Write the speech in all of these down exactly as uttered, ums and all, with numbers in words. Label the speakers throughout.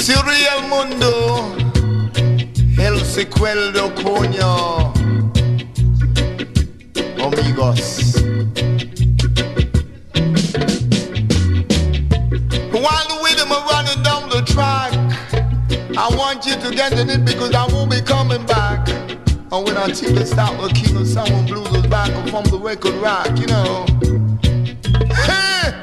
Speaker 1: Surreal Mundo, el secuelo, coño. Amigos. While the rhythm are running down the track, I want you to get in it because I won't be coming back. And when until they start working on someone blues us back from the record rack, you know. Hey!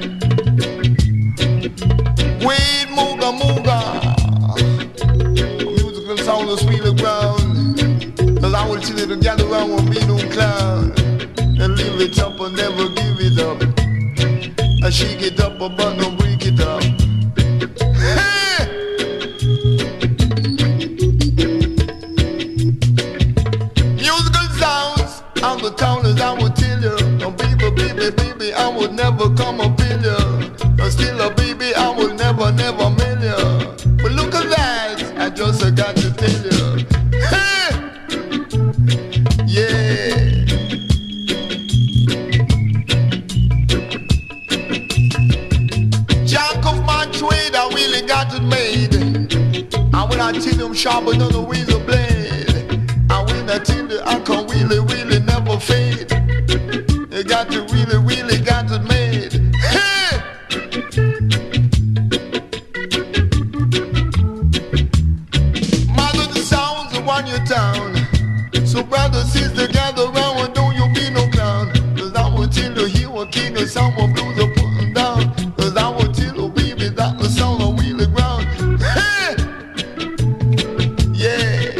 Speaker 1: Wade Mooga Mooga. Musical sound is really ground. Cause I will chill it together around won't be no clown. And live it up and never give it up. I shake it up but don't break it up. Hey! Musical sounds on the town as I would tell you. No baby, baby, baby, I would never come up in you. But still a baby, I will never, never mail you. But look at that, I just uh, got to tell you. Hey! Yeah. Jack of my trade, I really got it made. And when I tell them sharper than a razor blade, and when I tell you I can really, really never fade. You got to really, really got it made. Hey! Mother, the sounds of one your town. So brother, sister, gather round and don't you be no clown. Cause I will tell you he will king of someone blues are putting down. Cause I will tell you baby that the sound of wheelie ground. Hey! Yeah.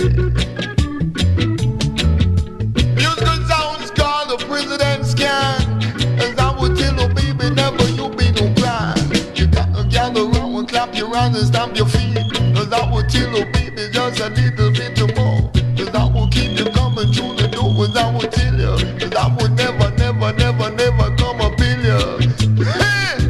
Speaker 1: Musical sounds called the president's gang. As I will tell you baby never you be no blind. You got to gather round and clap your hands and stamp your feet. Cause I will tell you baby just a little bit more. Cause I will keep you coming through the door. Cause I will tell you. Cause I will never, never, never, never come up in you. Hey!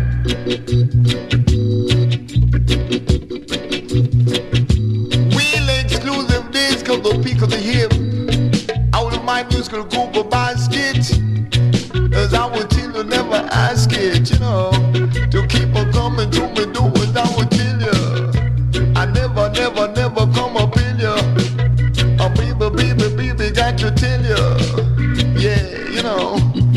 Speaker 1: Real exclusive days cause the peak of the hip. Out of my musical group of basket. Cause I will tell you never ask it, you know. To keep on coming through my door. Cause I will tell you. I never, never, never come up in you. Oh baby, baby, baby, got to tell you. Yeah, you know.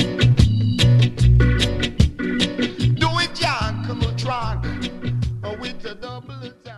Speaker 1: Do it, Jack, on the track. Or with a double attack.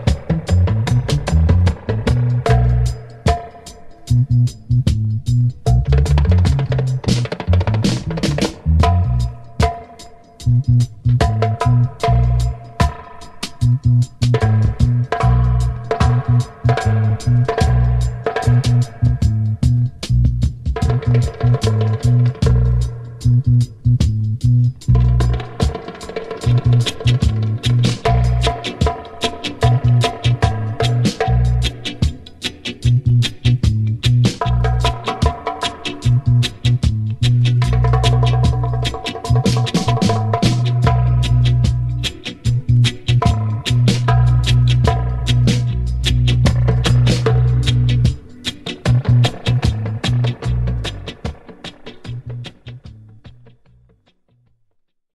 Speaker 2: Thank you.